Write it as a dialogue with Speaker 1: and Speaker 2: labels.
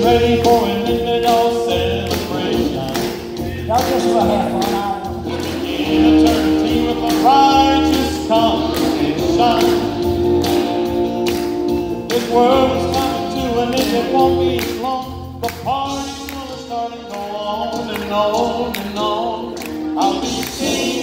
Speaker 1: ready for an infidel celebration.
Speaker 2: Y'all just for half an hour.
Speaker 1: In eternity with a righteous congregation. This world is coming to an end, it won't be long. The party's gonna start and go on and on and on. I'll be singing.